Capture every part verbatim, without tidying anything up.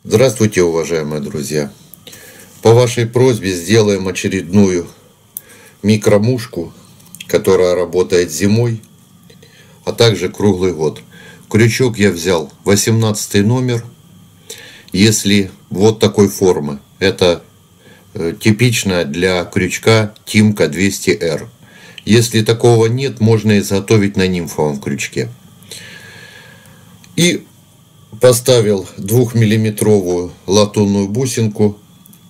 Здравствуйте, уважаемые друзья! По вашей просьбе сделаем очередную микромушку, которая работает зимой, а также круглый год. Крючок я взял восемнадцатый номер, если вот такой формы. Это типичная для крючка Тимка двести эр. Если такого нет, можно изготовить на нимфовом крючке. И поставил двухмиллиметровую латунную бусинку.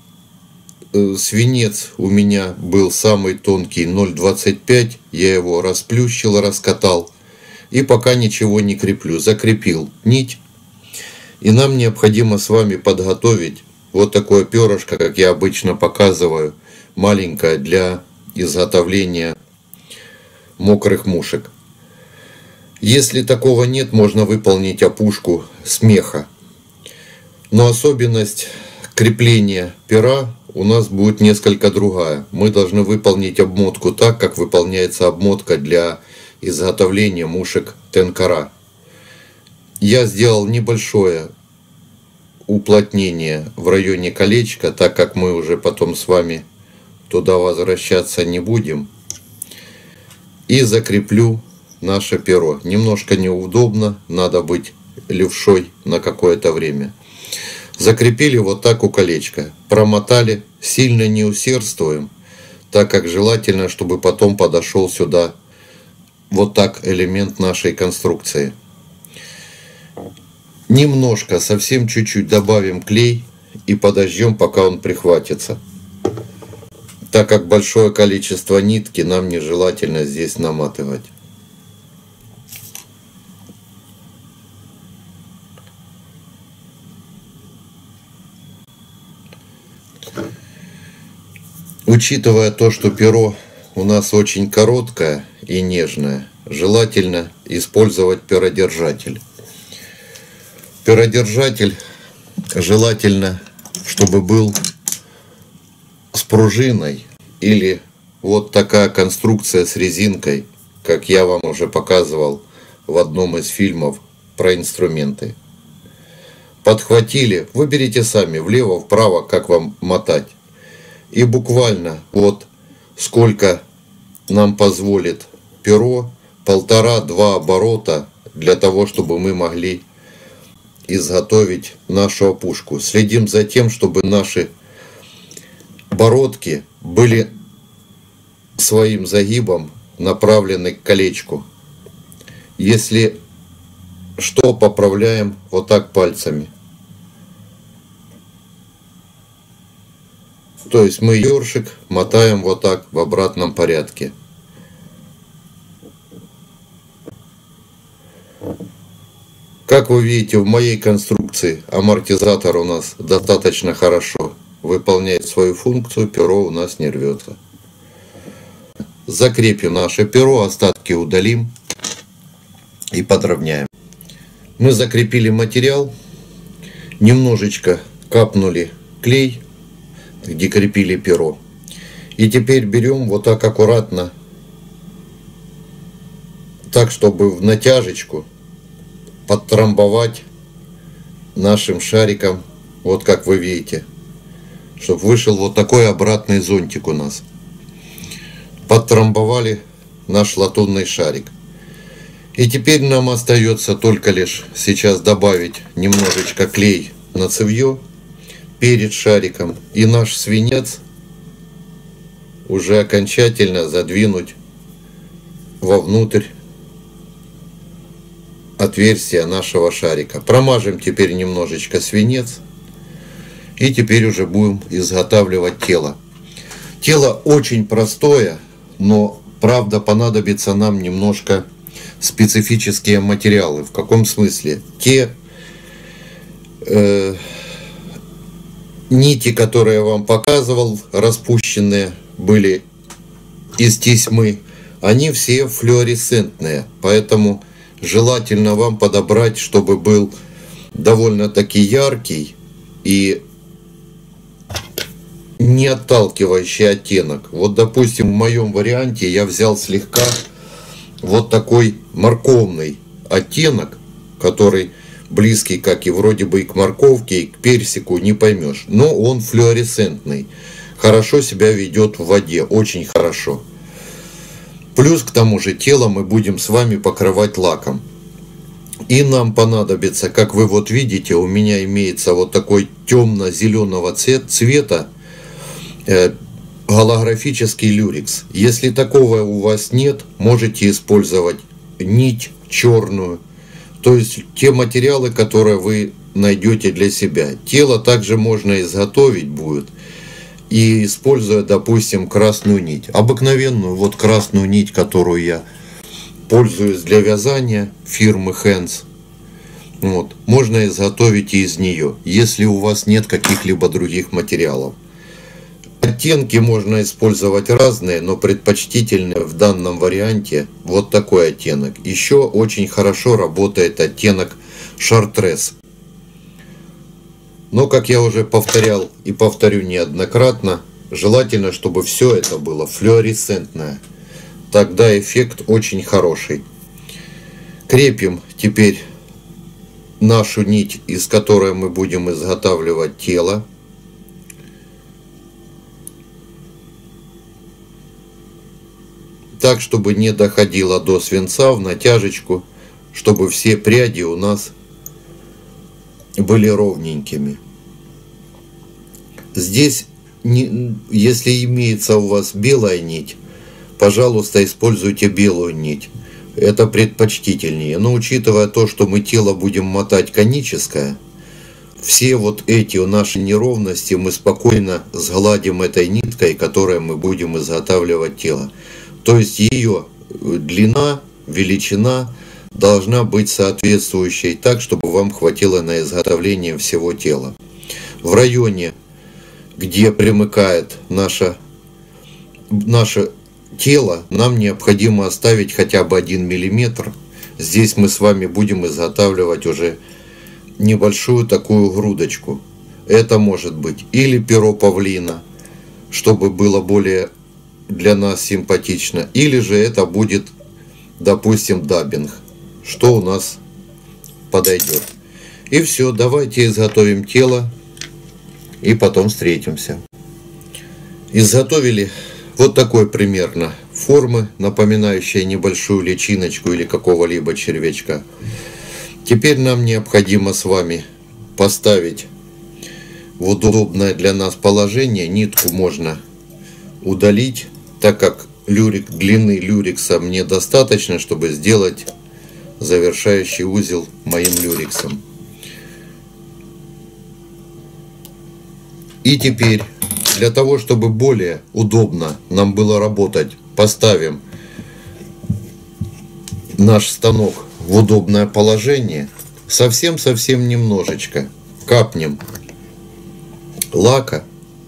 Свинец у меня был самый тонкий, ноль двадцать пять. Я его расплющил, раскатал. И пока ничего не креплю. Закрепил нить. И нам необходимо с вами подготовить вот такое перышко, как я обычно показываю, маленькое, для изготовления мокрых мушек. Если такого нет, можно выполнить опушку с меха. Но особенность крепления пера у нас будет несколько другая. Мы должны выполнить обмотку так, как выполняется обмотка для изготовления мушек тенкара. Я сделал небольшое уплотнение в районе колечка, так как мы уже потом с вами туда возвращаться не будем. И закреплю наше перо. Немножко неудобно, надо быть левшой на какое-то время. Закрепили вот так у колечка. Промотали, сильно не усердствуем, так как желательно, чтобы потом подошел сюда вот так элемент нашей конструкции. Немножко, совсем чуть-чуть добавим клей и подождем, пока он прихватится. Так как большое количество нитки нам нежелательно здесь наматывать. Учитывая то, что перо у нас очень короткое и нежное, желательно использовать перодержатель. Перодержатель желательно, чтобы был с пружиной или вот такая конструкция с резинкой, как я вам уже показывал в одном из фильмов про инструменты. Подхватили, выберите сами, влево, вправо, как вам мотать. И буквально вот сколько нам позволит перо, полтора-два оборота, для того, чтобы мы могли изготовить нашу опушку. Следим за тем, чтобы наши бородки были своим загибом направлены к колечку. Если что, поправляем вот так пальцами. То есть мы ёршик мотаем вот так в обратном порядке. Как вы видите, в моей конструкции амортизатор у нас достаточно хорошо выполняет свою функцию, перо у нас не рвется. Закрепим наше перо, остатки удалим и подровняем. Мы закрепили материал, немножечко капнули клей, где крепили перо. И теперь берем вот так аккуратно, так чтобы в натяжечку подтрамбовать нашим шариком, вот как вы видите, чтобы вышел вот такой обратный зонтик у нас. Подтрамбовали наш латунный шарик. И теперь нам остается только лишь сейчас добавить немножечко клей на цевье перед шариком, и наш свинец уже окончательно задвинуть вовнутрь отверстия нашего шарика. Промажем теперь немножечко свинец, и теперь уже будем изготавливать тело. Тело очень простое, но правда понадобится нам немножко специфические материалы. В каком смысле? Те э, нити, которые я вам показывал, распущенные были из тесьмы, они все флуоресцентные, поэтому желательно вам подобрать, чтобы был довольно-таки яркий и не отталкивающий оттенок. Вот, допустим, в моем варианте я взял слегка вот такой морковный оттенок, который близкий, как и вроде бы и к морковке, и к персику, не поймешь. Но он флуоресцентный, хорошо себя ведет в воде, очень хорошо. Плюс к тому же тело мы будем с вами покрывать лаком. И нам понадобится, как вы вот видите, у меня имеется вот такой темно-зеленого цвета э, голографический люрекс. Если такого у вас нет, можете использовать нить черную. То есть те материалы, которые вы найдете для себя. Тело также можно изготовить будет. И используя, допустим, красную нить. Обыкновенную вот красную нить, которую я пользуюсь для вязания фирмы Hands. Вот. Можно изготовить и из нее, если у вас нет каких-либо других материалов. Оттенки можно использовать разные, но предпочтительные в данном варианте вот такой оттенок. Еще очень хорошо работает оттенок Шартрез. Но, как я уже повторял и повторю неоднократно, желательно, чтобы все это было флуоресцентное. Тогда эффект очень хороший. Крепим теперь нашу нить, из которой мы будем изготавливать тело. Так, чтобы не доходило до свинца, в натяжечку, чтобы все пряди у нас были ровненькими. Здесь, если имеется у вас белая нить, пожалуйста, используйте белую нить. Это предпочтительнее. Но учитывая то, что мы тело будем мотать коническое, все вот эти наши неровности мы спокойно сгладим этой ниткой, которой мы будем изготавливать тело. То есть ее длина, величина должна быть соответствующей так, чтобы вам хватило на изготовление всего тела. В районе, где примыкает наше, наше тело, нам необходимо оставить хотя бы один миллиметр. Здесь мы с вами будем изготавливать уже небольшую такую грудочку. Это может быть или перо павлина, чтобы было более для нас симпатично, или же это будет, допустим, даббинг, что у нас подойдет. И все, давайте изготовим тело и потом встретимся. Изготовили вот такой примерно формы, напоминающей небольшую личиночку или какого-либо червячка. Теперь нам необходимо с вами поставить в удобное для нас положение. Нитку можно удалить, так как люрик, длины люрикса мне достаточно, чтобы сделать завершающий узел моим люриксом. И теперь, для того, чтобы более удобно нам было работать, поставим наш станок в удобное положение. Совсем-совсем немножечко капнем лака.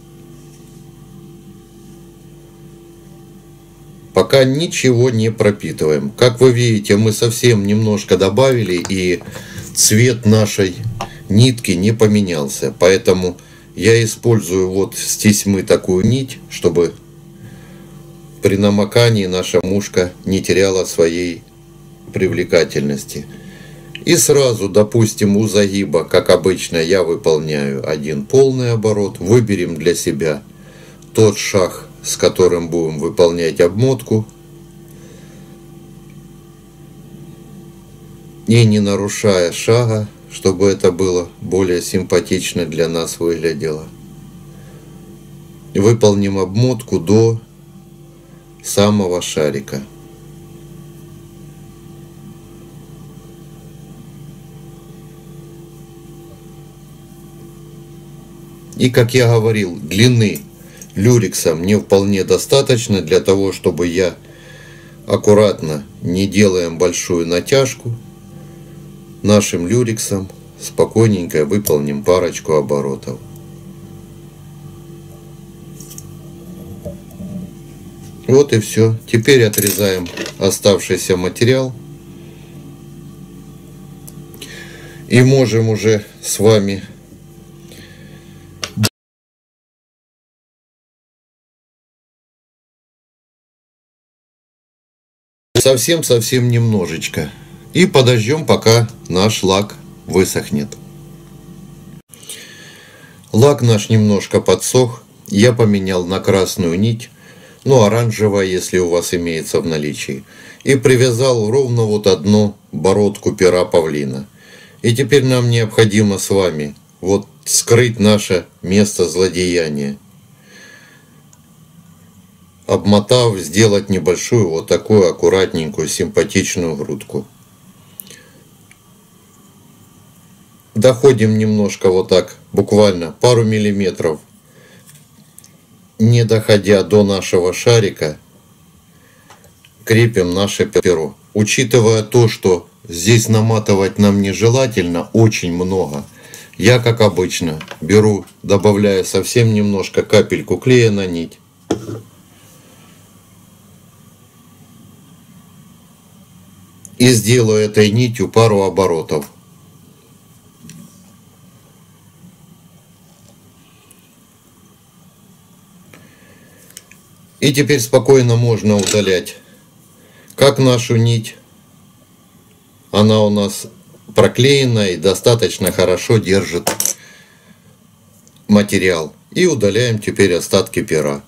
Пока ничего не пропитываем. Как вы видите, мы совсем немножко добавили, и цвет нашей нитки не поменялся. Поэтому я использую вот с тесьмы такую нить, чтобы при намокании наша мушка не теряла своей привлекательности. И сразу, допустим, у загиба, как обычно, я выполняю один полный оборот. Выберем для себя тот шаг, с которым будем выполнять обмотку. И не нарушая шага, чтобы это было более симпатично для нас выглядело. Выполним обмотку до самого шарика. И, как я говорил, длины люрикса мне вполне достаточно для того, чтобы я аккуратно, не делаем большую натяжку, нашим люриксом спокойненько выполним парочку оборотов. Вот и все. Теперь отрезаем оставшийся материал. И можем уже с вами совсем-совсем немножечко. И подождем, пока наш лак высохнет. Лак наш немножко подсох. Я поменял на красную нить, ну оранжевая, если у вас имеется в наличии. И привязал ровно вот одну бородку пера павлина. И теперь нам необходимо с вами вот скрыть наше место злодеяния. Обмотав, сделать небольшую вот такую аккуратненькую симпатичную грудку. Доходим немножко вот так, буквально пару миллиметров, не доходя до нашего шарика, крепим наше перо. Учитывая то, что здесь наматывать нам нежелательно очень много, я, как обычно, беру, добавляю совсем немножко капельку клея на нить. И сделаю этой нитью пару оборотов. И теперь спокойно можно удалять как нашу нить. Она у нас проклеена и достаточно хорошо держит материал. И удаляем теперь остатки пера.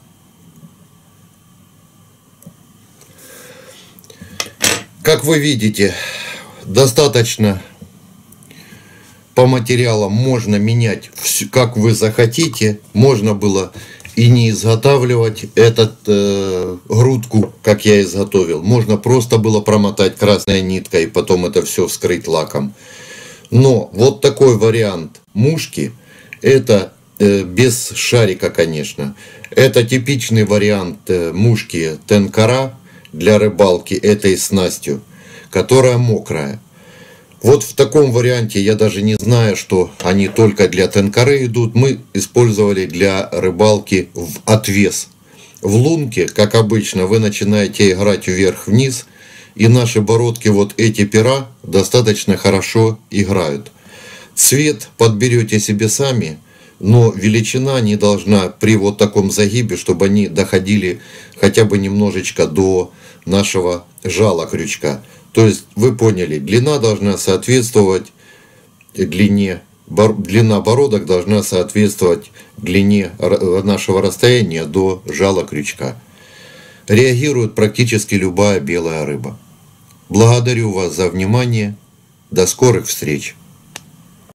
Как вы видите, достаточно по материалам можно менять, как вы захотите. Можно было и не изготавливать этот э, грудку, как я изготовил. Можно просто было промотать красной ниткой и потом это все вскрыть лаком. Но вот такой вариант мушки, это э, без шарика, конечно. Это типичный вариант э, мушки тенкара для рыбалки этой снастью, которая мокрая. Вот в таком варианте я даже не знаю, что они только для тенкары идут. Мы использовали для рыбалки в отвес. В лунке, как обычно, вы начинаете играть вверх-вниз, и наши бородки, вот эти пера, достаточно хорошо играют. Цвет подберете себе сами, но величина не должна при вот таком загибе, чтобы они доходили хотя бы немножечко до нашего жала крючка. То есть вы поняли, длина должна соответствовать длине, длина бородок должна соответствовать длине нашего расстояния до жала крючка. Реагирует практически любая белая рыба. Благодарю вас за внимание. До скорых встреч!